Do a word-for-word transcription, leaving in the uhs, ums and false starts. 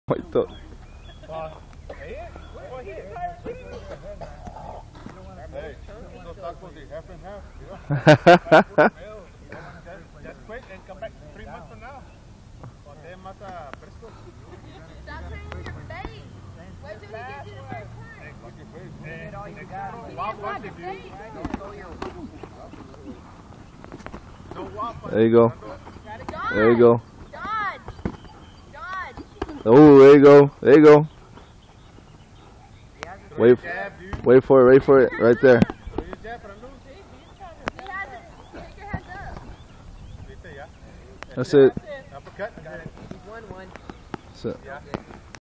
Oito. Hey, those tacos they half and half. Just quick and come back three months from now. Cuando esté más fresco. Stop turning your face. Wait till we get you the first time. Get all you got. There you go. There you go. Dodge. Dodge. Oh, there you go. There you go. Wait, wait for it. Wait for it. Right there. That's it. Uppercut. One, one. That's it. Yeah.